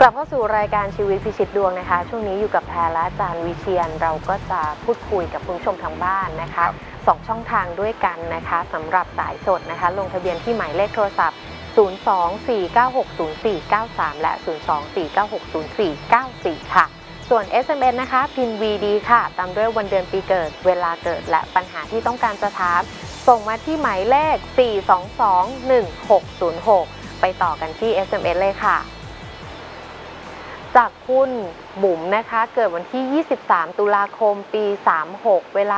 ลับเข้าสู่รายการชีวิตพิชิตดวงนะคะช่วงนี้อยู่กับแพรและอาจารย์วิเชียรเราก็จะพูดคุยกับคุณผู้ชมทางบ้านนะคะ2ช่องทางด้วยกันนะคะสำหรับสายสดนะคะลงทะเบียนที่หมายเลขโทรศัพท์024960493และ024960494ค่ะส่วน SMS นะคะพิมพ์ VD ค่ะตามด้วยวันเดือนปีเกิดเวลาเกิดและปัญหาที่ต้องการจะถามส่งมาที่หมายเลข4221606ไปต่อกันที่ SMS เลยค่ะจากคุณบุ๋มนะคะเกิดวันที่23ตุลาคมปี36เวลา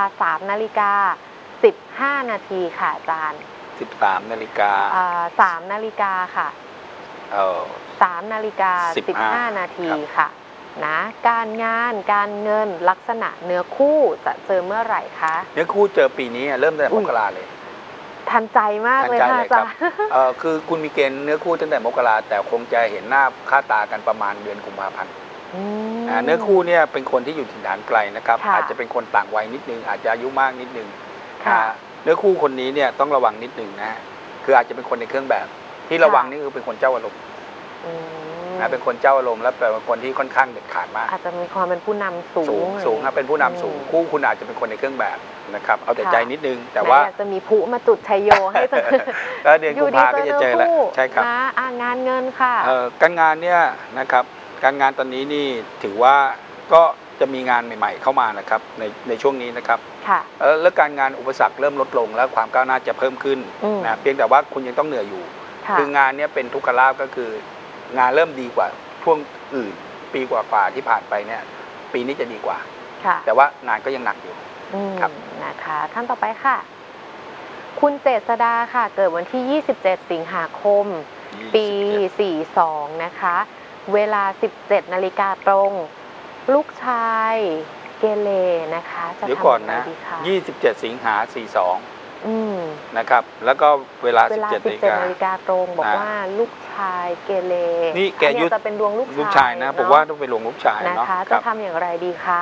3:15 นาทีค่ะอาจารย์ 13 นาฬิกา 3 นาฬิกาค่ะ3:15 นาทีค่ะนะการงานการเงินลักษณะเนื้อคู่จะเจอเมื่อไหร่คะเนื้อคู่เจอปีนี้เริ่มตั้งแต่มกราเลยทันใจมากเลยค่ะอาจารย์คือคุณมีเกณฑ์เนื้อคู่ตั้งแต่มกราแต่คงจะเห็นหน้าค่าตากันประมาณเดือนกุมภาพันธ์เนื้อคู่เนี่ยเป็นคนที่อยู่ถิ่นฐานไกลนะครับอาจจะเป็นคนต่างวัยนิดนึงอาจจะอายุมากนิดนึงเนื้อคู่คนนี้เนี่ยต้องระวังนิดนึงนะคืออาจจะเป็นคนในเครื่องแบบที่ระวังนี่คือเป็นคนเจ้าอารมณ์เป็นคนเจ้าอารมณ์และเป็นคนที่ค่อนข้างเด็ดขาดมากอาจจะมีความเป็นผู้นำสูงครับเป็นผู้นำสูงคู่คุณอาจจะเป็นคนในเครื่องแบบนะครับเอาแต่ใจนิดนึงแต่ว่าจะมีผู้มาจุดชัยโยให้แล้วเดือนกุมภาก็จะเจอแล้วใช่ครับงานเงินค่ะการงานเนี่ยนะครับการงานตอนนี้นี่ถือว่าก็จะมีงานใหม่ๆเข้ามานะครับในช่วงนี้นะครับแล้วการงานอุปสรรคเริ่มลดลงแล้วความก้าวหน้าจะเพิ่มขึ้นนะเพียงแต่ว่าคุณยังต้องเหนื่อยอยู่คืองานนี้เป็นทุกขลาภก็คืองานเริ่มดีกว่าช่วงอื่นปีกว่าๆที่ผ่านไปเนี่ยปีนี้จะดีกว่าแต่ว่างานก็ยังหนักอยู่ครับนะคะท่านต่อไปค่ะคุณเจษดาค่ะเกิดวันที่27สิงหาคมปี42นะคะเวลา 17 นาฬิกาตรงลูกชายเกเรนะคะจะทำอะไรดีคะ27สิงหา42นะครับแล้วก็เวลา 17 นาฬิกาตรงบอกว่าลูกชายเกเรนี่แกยุจะเป็นดวงลูกชายนะผมว่าต้องเป็นดวงลูกชายนะคะจะทำอย่างไรดีคะ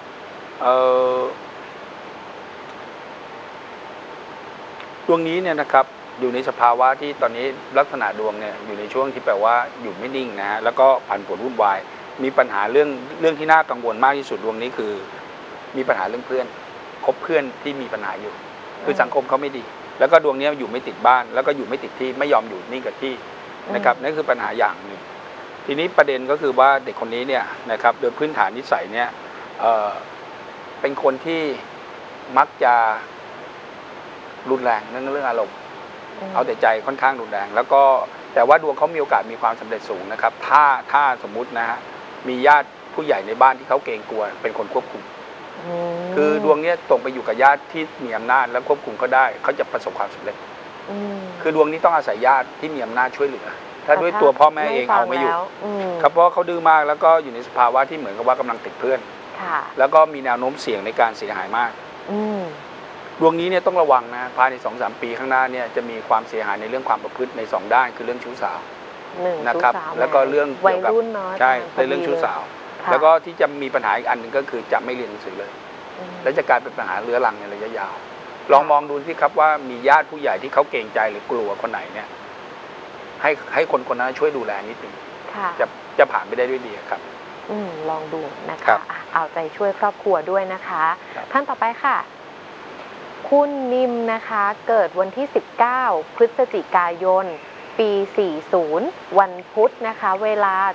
ดวงนี้เนี่ยนะครับอยู่ในสภาวะที่ตอนนี้ลักษณะดวงเนี่ยอยู่ในช่วงที่แปลว่าอยู่ไม่นิ่งนะฮะแล้วก็ผันผวนวุ่นวายมีปัญหาเรื่องที่น่ากังวลมากที่สุดดวงนี้คือมีปัญหาเรื่องเพื่อนคบเพื่อนที่มีปัญหาอยู่คือสังคมเขาไม่ดีแล้วก็ดวงนี้อยู่ไม่ติดบ้านแล้วก็อยู่ไม่ติดที่ไม่ยอมอยู่นิ่งกับที่นะครับนั่นคือปัญหาอย่างหนึ่งทีนี้ประเด็นก็คือว่าเด็กคนนี้เนี่ยนะครับโดยพื้นฐานนิสัยเนี่ยเป็นคนที่มักจะรุนแรงเรื่องอารมณ์เอาแต่ใจค่อนข้างรุนแรงแล้วก็แต่ว่าดวงเขามีโอกาสมีความสำเร็จสูงนะครับถ้าสมมุตินะฮะมีญาติผู้ใหญ่ในบ้านที่เขาเกรงกลัวเป็นคนควบคุมคือดวงนี้ตรงไปอยู่กับญาติที่มีอำนาจและควบคุมเขาได้เขาจะประสบความสำเร็จคือดวงนี้ต้องอาศัยญาติที่มีอำนาจช่วยเหลือถ้าด้วยตัวพ่อแม่เองเอาไม่อยู่ครับเพราะเขาดื้อมากแล้วก็อยู่ในสภาวะที่เหมือนกับว่ากำลังติดเพื่อนแล้วก็มีแนวโน้มเสี่ยงในการเสียหายมากดวงนี้เนี่ยต้องระวังนะภายใน 2-3 ปีข้างหน้าเนี่ยจะมีความเสียหายในเรื่องความประพฤติใน2ด้านคือเรื่องชู้สาวนะครับแล้วก็เรื่องเกี่ยวกับใช่ในเรื่องชู้สาวแล้วก็ที่จะมีปัญหาอีกอันหนึ่งก็คือจะไม่เรียนหนังสือเลยและจะกลายเป็นปัญหาเรื้อรังในระยะยาวลองมองดูสิครับว่ามีญาติผู้ใหญ่ที่เขาเกรงใจหรือกลัวคนไหนเนี่ยให้คนนั้นช่วยดูแลนิดนึงจะผ่านไปได้ด้วยดีครับลองดูนะคะเอาใจช่วยครอบครัวด้วยนะคะท่านต่อไปค่ะคุณนิมนะคะเกิดวันที่19พฤศจิกายนปี40วันพุธนะคะเวลา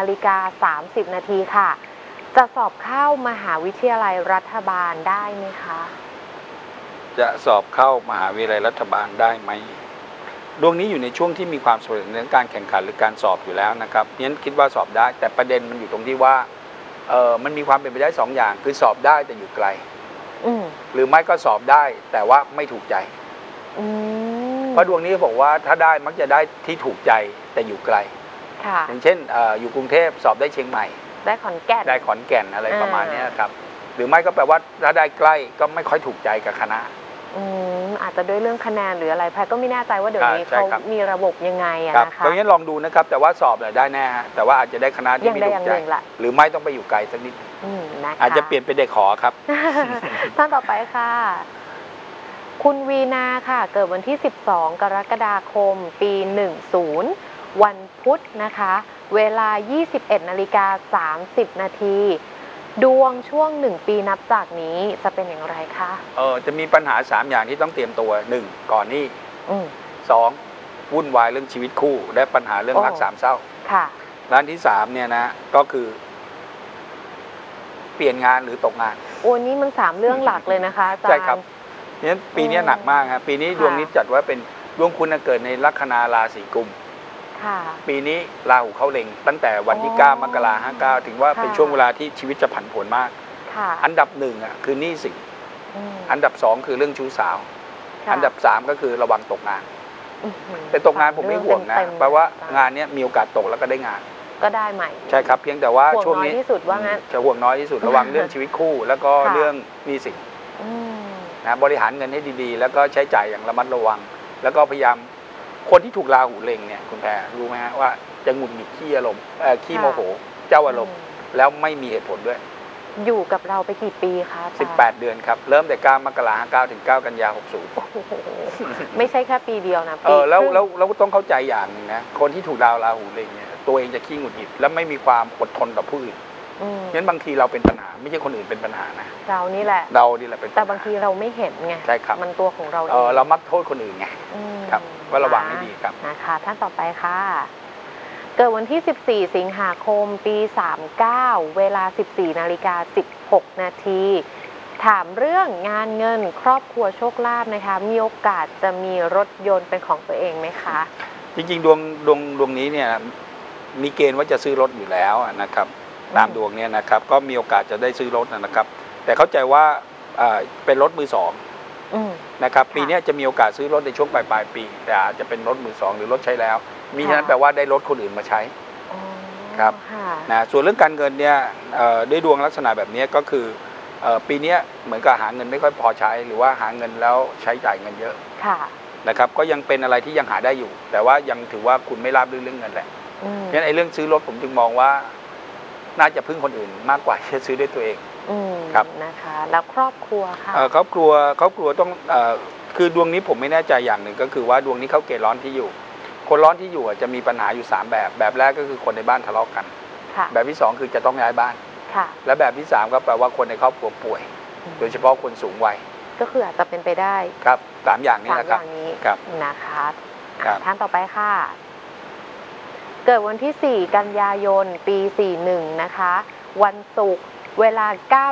7:30 นาทีค่ะจะสอบเข้ามหาวิทยาลัยรัฐบาลได้ไหมคะจะสอบเข้ามหาวิทยาลัยรัฐบาลได้ไหมดวงนี้อยู่ในช่วงที่มีความสำเร็จในการแข่งขันหรือการสอบอยู่แล้วนะครับงั้นคิดว่าสอบได้แต่ประเด็นมันอยู่ตรงที่ว่ามันมีความเป็นไปได้2อย่างคือสอบได้แต่อยู่ไกลหรือไม่ก็สอบได้แต่ว่าไม่ถูกใจเพราะดวงนี้บอกว่าถ้าได้มักจะได้ที่ถูกใจแต่อยู่ไกลอย่างเช่นอยู่กรุงเทพสอบได้เชียงใหม่ได้ขอนแก่นอะไรประมาณนี้ครับหรือไม่ก็แปลว่าถ้าได้ใกล้ก็ไม่ค่อยถูกใจกับคณะอาจจะด้วยเรื่องคะแนนหรืออะไรแพทย์ก็ไม่แน่ใจว่าเดี๋ยวนี้เขามีระบบยังไงนะคะดังนั้นลองดูนะครับแต่ว่าสอบได้แน่แต่ว่าอาจจะได้คณะที่ไม่ถูกใจหรือไม่ต้องไปอยู่ไกลสักนิดอาจจะเปลี่ยนเป็นเด็กขอครับท่านต่อไปค่ะคุณวีนาค่ะเกิดวันที่12กรกฎาคมปี10วันพุธนะคะเวลา 21:30 นาทีดวงช่วง1 ปีนับจากนี้จะเป็นอย่างไรคะจะมีปัญหา3อย่างที่ต้องเตรียมตัว1ก่อนหนี้2วุ่นวายเรื่องชีวิตคู่และปัญหาเรื่องรักสามเศร้าค่ะร้านที่3เนี่ยนะก็คือเปลี่ยนงานหรือตกงานโอ้นี่มัน3เรื่องหลักเลยนะคะอาจารย์ใช่ครับเนี่ยปีนี้หนักมากครับปีนี้ดวงนี้จัดว่าเป็นดวงคุณเกิดในลัคนาราศีกุมปีนี้ราหูเข้าเล็งตั้งแต่วันที่9 มกราคม 59ถึงว่าเป็นช่วงเวลาที่ชีวิตจะผันผวนมากอันดับ1คือหนี้สินอันดับ2คือเรื่องชู้สาวอันดับ3ก็คือระวังตกงานแต่ตกงานผมไม่ห่วงนะแปลว่างานนี้มีโอกาสตกแล้วก็ได้งานก็ได้ใหม่ใช่ครับเพียงแต่ว่าช่วงนี้ที่สุดว่างั้นจะห่วงน้อยที่สุดระวังเรื่องชีวิตคู่แล้วก็เรื่องหนี้สินนะบริหารเงินให้ดีๆแล้วก็ใช้จ่ายอย่างระมัดระวังแล้วก็พยายามคนที่ถูกราหูเล็งเนี่ยคุณแพรรู้ไหมฮะว่าจะหงุดหงิดขี้อารมณ์ขี้โมโหเจ้าอารมณ์แล้วไม่มีเหตุผลด้วยอยู่กับเราไปกี่ปีคะ 18 เดือนครับเริ่มแต่9 มกราคม 59ถึง9 กันยายน 60ไม่ใช่แค่ปีเดียวนะแล้วต้องเข้าใจอย่างนึงนะคนที่ถูกดาวราหูเล็งเนี่ยตัวเองจะขี้หงุดหงิดและไม่มีความอดทนต่อผู้อื่นงั้นบางทีเราเป็นปัญหาไม่ใช่คนอื่นเป็นปัญหานะเรานี่แหละเป็นแต่บางทีเราไม่เห็นไงใช่ครับมันตัวของเราเรามักโทษคนอื่นไงครับว่าระวังให้ดีครับนะคะท่านต่อไปค่ะเกิดวันที่14 สิงหาคมปี39เวลา 14:16 นาทีถามเรื่องงานเงินครอบครัวโชคลาภนะคะมีโอกาสจะมีรถยนต์เป็นของตัวเองไหมคะจริงๆดวงนี้เนี่ยมีเกณฑ์ว่าจะซื้อรถอยู่แล้วนะครับตามดวงเนี่ยนะครับก็มีโอกาสจะได้ซื้อรถนะครับแต่เข้าใจว่าเป็นรถมือสองนะครับปีนี้จะมีโอกาสซื้อรถในช่วงปลายปีแต่อาจจะเป็นรถมือสองหรือรถใช้แล้วมีฉะนั้นแปลว่าได้รถคนอื่นมาใช้ครับนะส่วนเรื่องการเงินเนี่ยด้วยดวงลักษณะแบบนี้ก็คือปีนี้เหมือนกับหาเงินไม่ค่อยพอใช้หรือว่าหาเงินแล้วใช้จ่ายเงินเยอะนะครับก็ยังเป็นอะไรที่ยังหาได้อยู่แต่ว่ายังถือว่าคุณไม่ราบรื่นเรื่องเงินแหละงั้นไอ้เรื่องซื้อรถผมจึงมองว่าน่าจะพึ่งคนอื่นมากกว่าที่จะซื้อด้วยตัวเองครับนะคะแล้วครอบครัวค่ะครอบครัวต้องคือดวงนี้ผมไม่แน่ใจอย่างหนึ่งก็คือว่าดวงนี้เข้าเกณฑ์ร้อนที่อยู่คนร้อนที่อยู่จะมีปัญหาอยู่3แบบแรกก็คือคนในบ้านทะเลาะกันแบบที่2คือจะต้องย้ายบ้านและแบบที่3ก็แปลว่าคนในครอบครัวป่วยโดยเฉพาะคนสูงวัยก็คืออาจจะเป็นไปได้ครับ3อย่างนี้นะครับครับนะคะท่านต่อไปค่ะเกิดวันที่4 กันยายนปี41นะคะวันศุกร์เวลา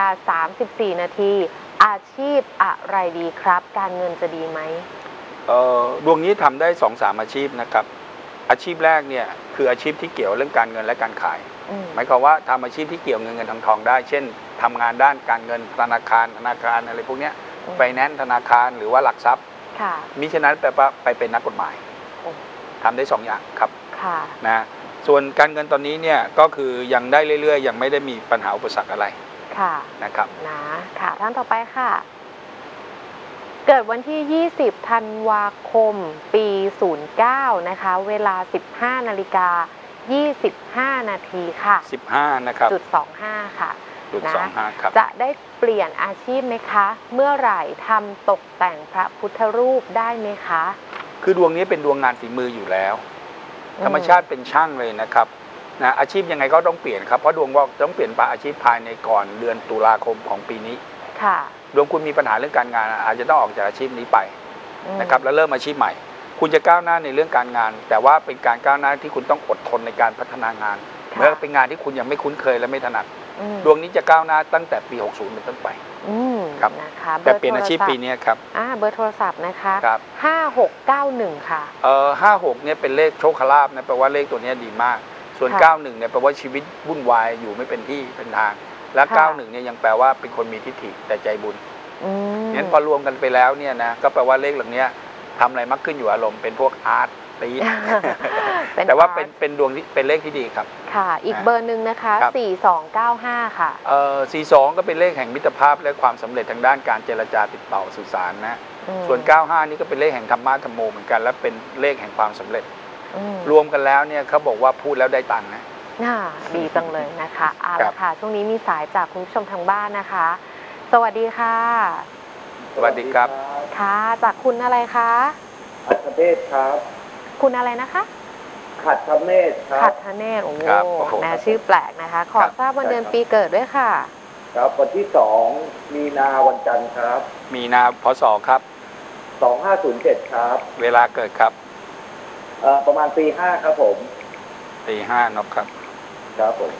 9:34 นาทีอาชีพอะไรดีครับการเงินจะดีไหมดวงนี้ทำได้ 2-3 อาชีพนะครับอาชีพแรกเนี่ยคืออาชีพที่เกี่ยวเรื่องการเงินและการขายหมายความว่าทำอาชีพที่เกี่ยวเงินทองได้เช่นทำงานด้านการเงินธนาคารอะไรพวกนี้ไฟแนนซ์ธนาคารหรือว่าหลักทรัพย์มิฉะนั้นแปลว่าไปเป็นนักกฎหมายทำได้2 อย่างครับนะส่วนการเงินตอนนี้เนี่ยก็คือยังได้เรื่อยๆยังไม่ได้มีปัญหาอุปสรรคอะไรนะครับค่ะท่านต่อไปค่ะเกิดวันที่ 20 ธันวาคมปี09นะคะเวลา 15:25 นาทีค่ะ 15นะครับ .25 ค่ะ .25ครับจะได้เปลี่ยนอาชีพไหมคะเมื่อไหร่ทำตกแต่งพระพุทธรูปได้ไหมคะคือดวงนี้เป็นดวงงานฝีมืออยู่แล้วธรรมชาติเป็นช่างเลยนะครับนะอาชีพยังไงก็ต้องเปลี่ยนครับเพราะดวงว่าต้องเปลี่ยนอาชีพภายในก่อนเดือนตุลาคมของปีนี้ดวงคุณมีปัญหาเรื่องการงานอาจจะต้องออกจากอาชีพนี้ไปนะครับแล้วเริ่มอาชีพใหม่คุณจะก้าวหน้าในเรื่องการงานแต่ว่าเป็นการก้าวหน้าที่คุณต้องอดทนในการพัฒนางานเมื่อเป็นงานที่คุณยังไม่คุ้นเคยและไม่ถนัดดวงนี้จะก้าวหน้าตั้งแต่ปี60เป็นต้นไปครับแต่เปลี่ยนอาชีพปีนี้ครับเบอร์โทรศัพท์นะคะ5691ค่ะ 56เนี่ยเป็นเลขโชคลาภนะแปลว่าเลขตัวนี้ดีมากส่วน91เนี่ยแปลว่าชีวิตวุ่นวายอยู่ไม่เป็นที่เป็นทางและ91เนี่ยยังแปลว่าเป็นคนมีทิฏฐิแต่ใจบุญงั้นพอรวมกันไปแล้วเนี่ยนะก็แปลว่าเลขเหล่านี้ทำอะไรมักขึ้นอยู่อารมณ์เป็นพวกอาร์ตตีแต่ว่าเป็นดวงที่เป็นเลขที่ดีครับค่ะอีกเบอร์หนึ่งนะคะ4295ค่ะ 42ก็เป็นเลขแห่งมิตรภาพและความสำเร็จทางด้านการเจรจาติดต่อสื่อสารนะส่วน95นี่ก็เป็นเลขแห่งธรรมะธรรมโมเหมือนกันและเป็นเลขแห่งความสำเร็จรวมกันแล้วเนี่ยเขาบอกว่าพูดแล้วได้ตังค์นะดีจังเลยนะคะเอาละค่ะช่วงนี้มีสายจากคุณผู้ชมทางบ้านนะคะสวัสดีค่ะสวัสดีครับค่ะจากคุณอะไรคะอัศเดชครับคุณอะไรนะคะขัดทเนศครัขับดทเนศโอ้โหครับโอ้โหนะชื่อแปลกนะคะ ขอครับทราบวันเดือนปีเกิดด้วยค่ะครับวันที่2 มีนาวันจันทร์ครับมีนาพศครับ 2507ครับเวลาเกิดครับประมาณตี 5ครับผมตีห้านกครับครับผม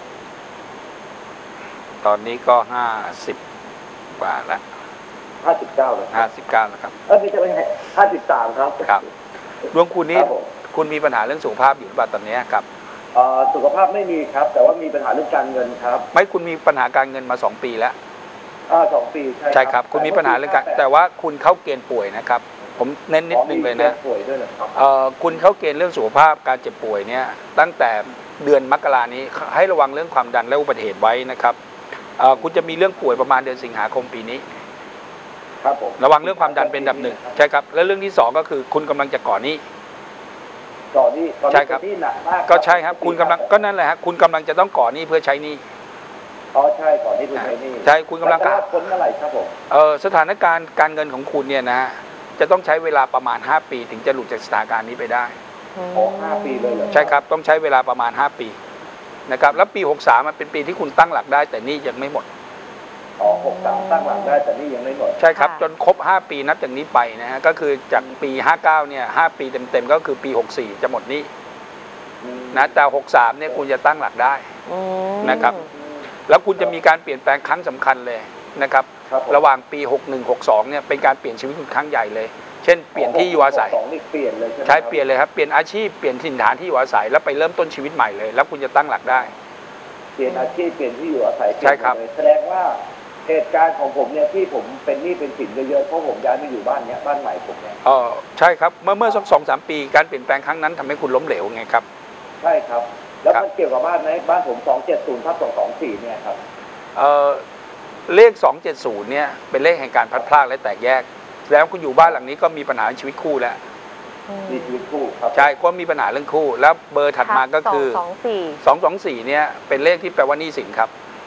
ตอนนี้ก็50กว่าแล้ว 59แล้วครับ 59แล้วครับไม่ใช่53ครับครับดวงคุณคนี้รับผมคุณมีปัญหาเรื่องสุขภาพอยู่หรือเปล่าตอนนี้ครับสุขภาพไม่มีครับ แต่ว่ามีปัญหาเรื่องการเงินครับไม่คุณมีปัญหาการเงินมา2 ปีแล้ว 2 ปีใช่ใช่ครับ คุณมีปัญหาเรื่องการแต่ว่าคุณเข้าเกณฑ์ป่วยนะครับ ผมเน้นนิดนึงเลยนะป่วยด้วยเหรอครับคุณเข้าเกณฑ์เรื่องสุขภาพการเจ็บป่วยเนี่ยตั้งแต่เดือนมกรานี้ให้ระวังเรื่องความดันและอุบัติเหตุไว้นะครับคุณจะมีเรื่องป่วยประมาณเดือนสิงหาคมปีนี้ครับผมระวังเรื่องความดันเป็นอันดับหนึ่งใช่ครับและเรื่องที่2ก็คือคุณกำลังจะก่อหนี้ก่อนนี้ใช่ครับที่หนักมากก็ใช่ครับคุณกำลังก็นั่นแหละฮะคุณกำลังจะต้องก่อหนี้เพื่อใช้หนี้ใช่ก่อนที่คุณใช้นี่ใช่คุณกำลังจะพ้นเมื่อไหร่ครับผมสถานการณ์การเงินของคุณเนี่ยนะฮะจะต้องใช้เวลาประมาณ5 ปีถึงจะหลุดจากสถานการณ์นี้ไปได้ 5 ปีเลยเหรอใช่ครับต้องใช้เวลาประมาณ5 ปีนะครับแล้วปี63มันเป็นปีที่คุณตั้งหลักได้แต่หนี่ยังไม่หมด 63ตั้งหลักได้แต่นี่ยังไม่หมดใช่ครับค่ะจนครบ5 ปีนับจากนี้ไปนะฮะก็คือจากปี59เนี่ย5 ปีเต็มๆก็คือปี64จะหมดหนี้นะแต่63เนี่ยคุณจะตั้งหลักได้อืมนะครับ แล้วคุณจะมีการเปลี่ยนแปลงครั้งสำคัญเลยนะครับครับผมระหว่างปี61 62เนี่ยเป็นการเปลี่ยนชีวิตคุณครั้งใหญ่เลย เช่นเปลี่ยนที่อยู่อาศัย 2นี่เปลี่ยนเลยใช่ไหมใช่เปลี่ยนเลยครับเปลี่ยนอาชีพเปลี่ยนถิ่นฐานที่อยู่อาศัยแล้วไปเริ่มต้นชีวิตใหม่เลยแล้วคุณจะตั้งหลักได้เปลี่ยนอาชีพเปลี่ยนที่อยู่อาศัยใช่ครับเปลี่ยนเลยแสดงว่าเหตุการณ์ของผมเนี่ยที่ผมเป็นหนี้เป็นสินเยอะๆเพราะผมย้ายมาอยู่บ้านเนี้ยบ้านใหม่ผมเนี่ยใช่ครับเมื่อสัก2-3 ปีการเปลี่ยนแปลงครั้งนั้นทำให้คุณล้มเหลวไงครับใช่ครับ แล้วครับมันเกี่ยวกับบ้านไหมบ้านผม270/224เนี่ยครับเลข270เนี่ยเป็นเลขแห่งการพลัดพรากและแตกแยก แล้วคุณอยู่บ้านหลังนี้ก็มีปัญหาชีวิตคู่แล้วมีชีวิตคู่ครับใช่ก็มีปัญหาเรื่องคู่ แล้วเบอร์ถัดมาก็คือ 224 224เนี่ยเป็นเลขที่แปลว่าหนี้สินครับ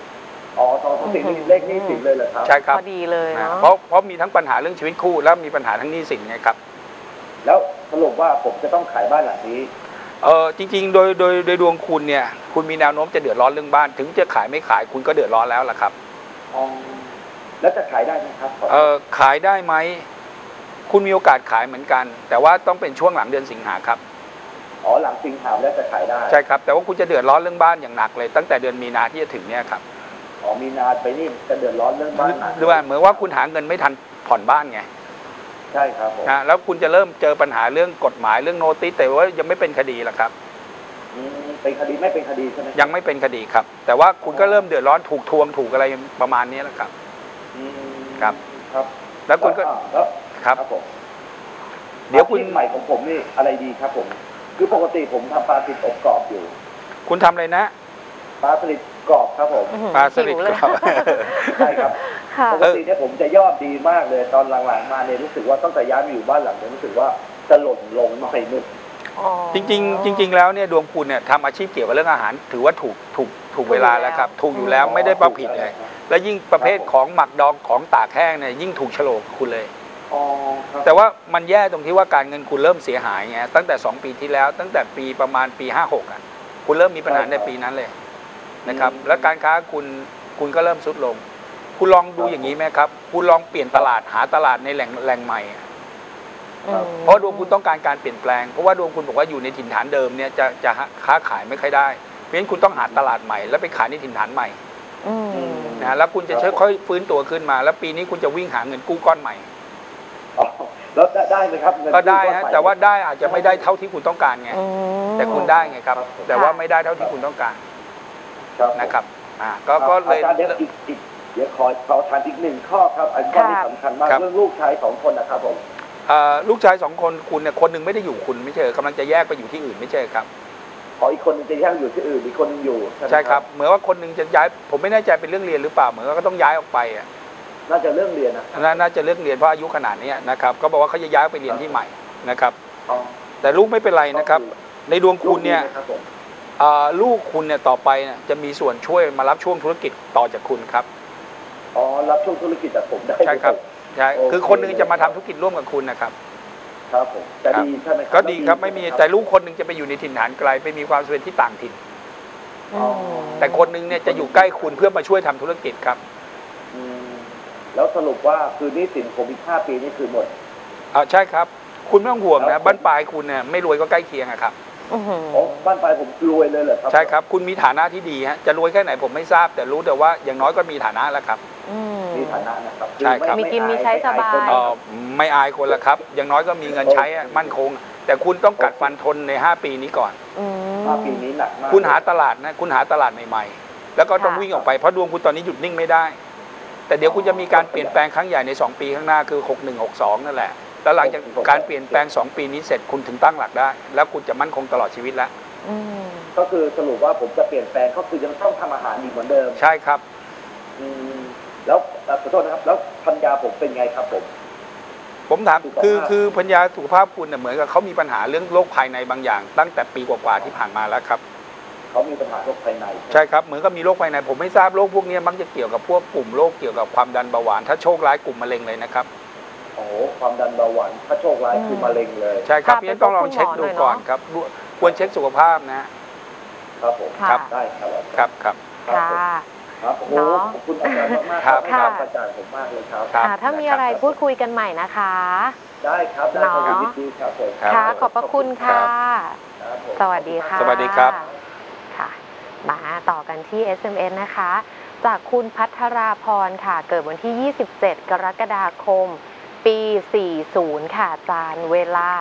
224นี่เลขหนี้สินเลยเหรอครับใช่ครับพอดีเลยนะเนาะเพราะมีทั้งปัญหาเรื่องชีวิตคู่แล้วมีปัญหาทั้งหนี้สินไงครับแล้วสรุปว่าผมจะต้องขายบ้านหลังนี้จริงๆโดยดวงคุณเนี่ยคุณมีแนวโน้มจะเดือดร้อนเรื่องบ้าน ถึงจะขายไม่ขายคุณก็เดือดร้อนแล้วล่ะครับแล้วจะขายได้ไหมครับขายได้ไหมคุณมีโอกาสขายเหมือนกัน แต่ว่าต้องเป็นช่วงหลังเดือนสิงหาครับหลังสิงหาแล้วจะขายได้ใช่ครับแต่ว่าคุณจะเดือดร้อนเรื่องบ้านอย่างหนักเลยตั้งแต่เดือนมีนาที่จะถึงเนี่ยครับมีนาไปนี่จะเดือดร้อนเรื่องบ้านหนักหรือว่าเหมือนว่าคุณหาเงินไม่ทันผ่อนบ้านไงใช่ครับผมนะแล้วคุณจะเริ่มเจอปัญหาเรื่องกฎหมายเรื่องโนติสแต่ว่ายังไม่เป็นคดีหรอกครับเป็นคดีไม่เป็นคดีใช่ไหมยังไม่เป็นคดีครับ แต่ว่าคุณก็เริ่มเดือดร้อนถูกทวงถูกอะไรประมาณนี้แล้วครับ ครับครับแล้วคุณก็แล้วครับครับผมเดี๋ยวคุณอาชีพใหม่ของผมนี่อะไรดีครับผม คือปกติผมทำปลาสลิดอบกรอบอยู่คุณทำอะไรนะปลาสลิดกรอบครับผมปลาสลิดหิวเลยครับใช่ครับค่ะปกติเนี่ยผมจะยอดดีมากเลยตอนหลังๆมาเนี่ยรู้สึกว่าตั้งแต่ย้ายมาอยู่บ้านหลังเนี่ยรู้สึกว่าจะหล่นลงหน่อยนึงอ๋อจริงๆแล้วเนี่ยดวงคุณเนี่ยทำอาชีพเกี่ยวกับเรื่องอาหาร ถือว่าถูกเวลาแล้วครับถูกอยู่แล้วไม่ได้ผิดเลย และยิ่งประเภทของหมักดองของตากแห้งเนี่ยยิ่งถูกโฉลกคุณเลยครับแต่ว่ามันแย่ตรงที่ว่าการเงินคุณเริ่มเสียหายไงตั้งแต่2 ปีที่แล้ว ตั้งแต่ปีประมาณปี56อ่ะคุณเริ่มมีปัญหาในปีนั้นเลยนะครับแล้วการค้าคุณก็เริ่มทรุดลง คุณลองดูอย่างนี้ไหมครับคุณลองเปลี่ยนตลาดหาตลาดในแหล่งใหม่อะอืมเพราะดวงคุณต้องการการเปลี่ยนแปลงเพราะว่าดวงคุณบอกว่าอยู่ในถิ่นฐานเดิมเนี่ยจะค้าขายไม่ค่อยได้เพราะฉะนั้นคุณต้องหาตลาดใหม่แล้วไปขายในถิ่นฐานใหม่อืมนะแล้วคุณจะค่อยๆฟื้นตัวขึ้นมา แล้วปีนี้คุณจะวิ่งหาเงินกู้ก้อนใหม่แล้วได้ไหมครับเงินก็ได้กู้ฮะก้อนใหม่แต่ว่าได้อาจจะไม่ได้เท่าที่คุณต้องการไงอืมแต่คุณได้ไงครับ แต่ว่าไม่ได้เท่าที่คุณต้องการครับผมนะครับก็เลยอาจารย์เดี๋ยวเดี๋ยวขอถามอีกหนึ่งข้อครับ อันข้อนี้สำคัญมากครับเรื่องลูกชาย2 คนนะครับผมลูกชาย2 คนคุณเนี่ยคนหนึ่งไม่ได้อยู่คุณไม่ใช่กำลังจะแยกไปอยู่ที่อื่นไม่ใช่ครับอีกคนนึงจะแยกอยู่ที่อื่นอีกคนนึงอยู่ไหมใช่ครับเหมือนว่าคนหนึ่งจะย้ายผมไม่แน่ใจเป็นเรื่องเรียนหรือเปล่าเหมือนว่าก็ต้องย้ายออกไปอ่ะน่าจะเรื่องเรียนนะน่าจะเลือกเรียนเพราะอายุขนาดนี้นะครับก็บอกว่าเขาจะย้ายไปเรียนที่ใหม่นะครับอ๋อแต่ลูกไม่เป็นไรนะครับ ในดวงคุณเนี่ยลูกดีไหมครับผมลูกคุณเนี่ยต่อไปเนี่ยจะมีส่วนช่วยมารับช่วงธุรกิจต่อจากคุณครับรับช่วงธุรกิจจากผมได้ใช่ครับใช่โอเคคือคนหนึงจะมาทำธุรกิจร่วมกับคุณนะครับครับผมจะดีใช่ไหมครับก็ดีครับไม่มีแต่ลูกคนหนึ่งจะไปอยู่ในถิ่นฐานไกลไปมีความสำเร็จที่ต่างถิ่นอ๋อแต่คนหนึ่งเนี่ยจะอยู่ใกล้คุณเพื่อมาช่วยทำธุรกิจครับอืมแล้วสรุปว่าคือหนี้สินผมอีก5 ปีนี่คือหมดใช่ครับคุณไม่ต้องห่วงแล้นะวบ้านปลายคุณเนี่ยไม่รวยก็ใกล้เคียงอะครับอื้อหืออ๋อบ้านปลายผมรวยเลยเหรอครับใช่ครับคุณมีฐานะที่ดีฮะจะรวยแค่ไหนผมไม่ทราบ แต่รู้แต่ว่าอย่างน้อยก็มีฐานะแล้วครับอืมมีฐานะนะครับใช่ครับมีกินมีใช้สบายไม่อายคนละครับ อย่างน้อยก็มีเงินใช้อะมั่นคง แต่คุณต้องกัดฟันทนใน5 ปีนี้ก่อนอืม 5 ปีนี้หนักมากคุณหาตลาดนะคุณหาตลาดใหม่ๆแล้วก็ต้องค่ะวิ่งออกไปเพราะดวงคุณตอนนี้หยุดนิ่งไม่ได้ แต่เดี๋ยวคุณจะมีการเปลี่ยนแปลงครั้งใหญ่ใน2 ปีข้างหน้าคือ61 62นั่นแหละแล้วหลังจากการเปลี่ยนแปลง2 ปีนี้เสร็จคุณถึงตั้งหลักได้ แล้วคุณจะมั่นคงตลอดชีวิตแล้วอืมก็คือสรุปว่าผมจะเปลี่ยนแปลงก็คือยังต้องทำอาหารอีกเหมือนเดิมใช่ครับอืมแล้วขอโทษนะครับแล้วพันยาผมเป็นไงครับผมผมถามสุขภาพคือปัญญาสุขภาพคุณเนี่ยเหมือนกับเขามีปัญหาเรื่องโรคภายในบางอย่าง ตั้งแต่ปีกว่าๆที่ผ่านมาแล้วครับเขามีปัญหาโรคภายในใช่ครับเหมือนกับมีโรคภายในผมไม่ทราบโรคพวกนี้มักจะเกี่ยวกับพวกกลุ่มโรคเกี่ยวกับความดันเบาหวานถ้าโชคร้ายกลุ่มมะเร็งเลยนะครับโอ้โหความดันเบาหวานถ้าโชคร้ายคือมะเร็งเลยใช่ครับค่ะพี่ต้องลองเช็คดูก่อนครับควรเช็คสุขภาพนะครับผมค่ะได้ครับครับครับค่ะครับโอ้โหเนาะขอบคุณอาจารย์มากๆครับให้ความกระจ่างผมมากเลยครับครับถ้ามีอะไรพูดคุยกันใหม่นะคะได้ครับได้ครับเนาะยินดีครับผมครับค่ะ ขอบพระคุณค่ะครับผมสวัสดีค่ะสวัสดีครับค่ะ มาต่อกันที่ SMS นะคะ จากคุณพัทราพรค่ะ เกิดวันที่ 27 กรกฎาคม ปี 40 ค่ะอาจารย์เวลา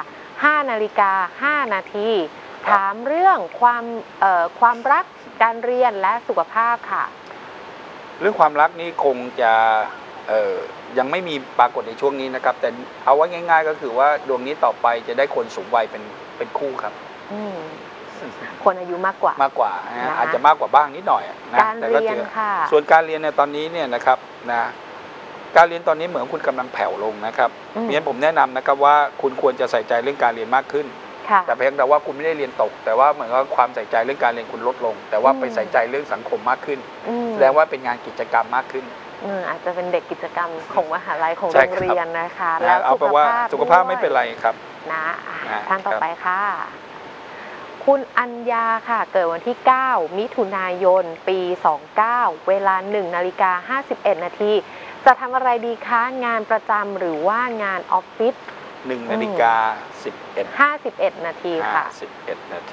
5:05 นาทีถามเรื่องความรักการเรียนและสุขภาพค่ะเรื่องความรักนี่คงจะยังไม่มีปรากฏในช่วงนี้นะครับ แต่เอาไว้ง่ายๆก็คือว่าดวงนี้ต่อไปจะได้คนสูงวัยเป็นคู่ครับอืมคนอายุมากกว่ามากกว่านะนะคะอาจจะมากกว่าบ้างนิดหน่อยนะการแต่เรียนจอค่ะส่วนการเรียนเนี่ยตอนนี้เนี่ยนะครับนะการเรียนตอนนี้เหมือนคุณกำลังแผ่วลงนะครับอืมเพราะฉะนั้นผมแนะนำนะครับว่าคุณควรจะใส่ใจเรื่องการเรียนมากขึ้นค่ะแต่เพียงแต่ว่าคุณไม่ได้เรียนตก แต่ว่าเหมือนกับความใส่ใจเรื่องการเรียนคุณลดลง แต่ว่าอืมไปใส่ใจเรื่องสังคมมากขึ้นอืมแสดงว่าเป็นงานกิจกรรมมากขึ้นอาจจะเป็นเด็กกิจกรรมของมหาลัยของใช่โรงครับเรียนนะคะนะแล้วเอาสุไปขว่าภาพสุขภาพด้วยไม่เป็นไรครับนะนะท่านต่อครับไปค่ะ คุณอัญญาค่ะ เกิดวันที่ 9 มิถุนายน ปี 29 เวลา 1:51 นาทีจะทำอะไรดีคะ งานประจำหรือว่างานออฟฟิศ 1:11 นาทีค่ะ 51 นาที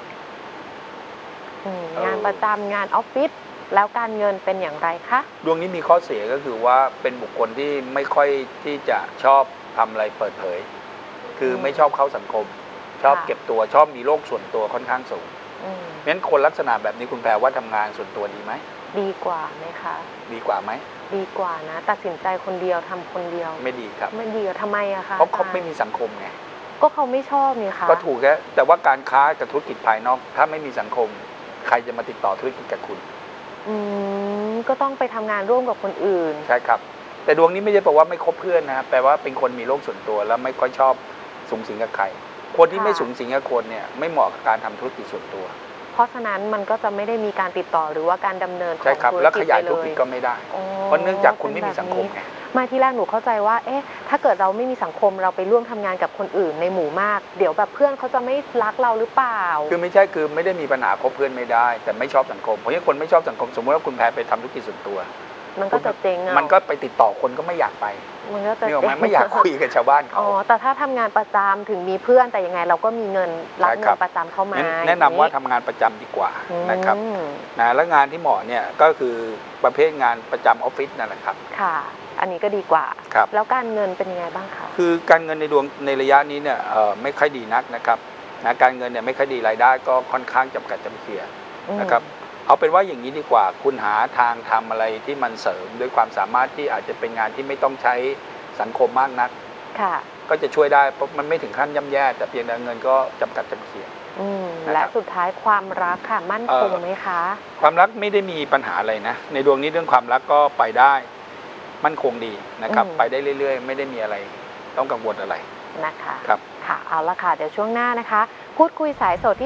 งานประจำงานออฟฟิศแล้วการเงินเป็นอย่างไรคะดวงนี้มีข้อเสียก็คือว่าเป็นบุคคลที่ไม่ค่อยที่จะชอบทำอะไรเปิดเผย คือไม่ชอบเข้าสังคม ชอบเก็บตัวชอบมีโลกส่วนตัวค่อนข้างสูงอืมงั้นคนลักษณะแบบนี้คุณแปลว่าทำงานส่วนตัวดีไหมดีกว่าไหมคะดีกว่าไหมดีกว่านะ ตัดสินใจคนเดียวทำคนเดียวไม่ดีครับไม่ดีอะทำไมอะคะเพราะเขาอจไม่มีสังคมไงก็เขาไม่ชอบนี่คะก็ถูกแล้วแต่ว่าการค้ากับธุรกิจภายนอก ถ้าไม่มีสังคม ใครจะมาติดต่อธุรกิจกับคุณก็ต้องไปทำงานร่วมกับคนอื่นใช่ครับ แต่ดวงนี้ไม่ใช่แปลว่าไม่คบเพื่อนนะแปลว่าเป็นคนมีโลกส่วนตัวแล้วไม่ค่อยชอบสุงสิงกับใคร คนที่ค่ะไม่สุงสิงกับคนเนี่ยไม่เหมาะกับการทำธุรกิจส่วนตัวเพราะฉะนั้นมันก็จะไม่ได้มีการติดต่อหรือว่าการดำเนินขใช่องครับธุรแล้วกิขจยายไปธุรเลกิยจก็ไม่ได้อ๋อเพราะเนื่องจากคุณไม่มีเป็นแบบสังคมไงมาที่แรกหนูเข้าใจว่า ถ้าเกิดเราไม่มีสังคมเราไปร่วมทำงานกับคนอื่นในหมู่มาก เดี๋ยวแบบเพื่อนเขาจะไม่รักเราหรือเปล่าคือไม่ใช่คือไม่ได้มีปัญหาคบเพื่อนไม่ได้ แต่ไม่ชอบสังคมเพราะฉะนั้นคนไม่ชอบสังคมสมมติว่าคุณแพรไปทำธุรกิจส่วนตัวมันก็จะเจ๊งอะมันก็ไปติดต่อคนก็ไม่อยากไปมันก็จะนี่ออกเจ๊ไหมงไม่อยากคุยกับชาวบ้านเขาอ๋อแต่ถ้าทำงานประจำถึงมีเพื่อนแต่ยังไงเราก็มีเงินรับใช่เงิครันบประจำเข้ามางั้นแนะนำว่าทำงานประจำดีกว่าอืมนะครับนะแล้วงานที่เหมาะเนี่ยก็คือประเภทงานประจำออฟฟิศนั่นแหละครับค่ะ อันนี้ก็ดีกว่าครับแล้วการเงินเป็นยังไงบ้างคะคือการเงินในดวงในระยะนี้เนี่ยไม่ค่อยดีนักนะครับนะการเงินเนี่ยไม่ค่อยดีรายได้ก็ค่อนข้างจำกัดจำเขียนะครับเอาเป็นว่าอย่างนี้ดีกว่าคุณหาทางทำอะไรที่มันเสริมด้วยความสามารถที่อาจจะเป็นงานที่ไม่ต้องใช้สังคมมากนักค่ะก็จะช่วยได้เพราะมันไม่ถึงขั้นย่ำแย่แต่เพียงแต่เงินก็จำกัดจำเขีย นะครับและสุดท้ายความรักค่ะ มั่นคงไหมคะความรักไม่ได้มีปัญหาอะไรนะในดวงนี้เรื่องความรักก็ไปได้มั่นคงดีนะครับไปได้เรื่อยๆ ไม่ได้มีอะไรต้องกังวลอะไรนะคะครับค่ะเอาละค่ะเดี๋ยวช่วงหน้านะคะ พูดคุยสายสดที่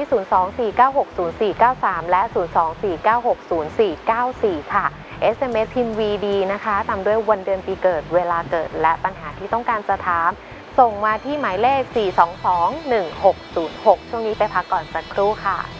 024960493 และ 024960494 ค่ะ SMS พิมพ์ VD นะคะตามด้วยวันเดือนปีเกิดเวลาเกิดและปัญหาที่ต้องการจะถามส่งมาที่หมายเลข 4221606 ช่วงนี้ไปพักก่อนสักครู่ค่ะ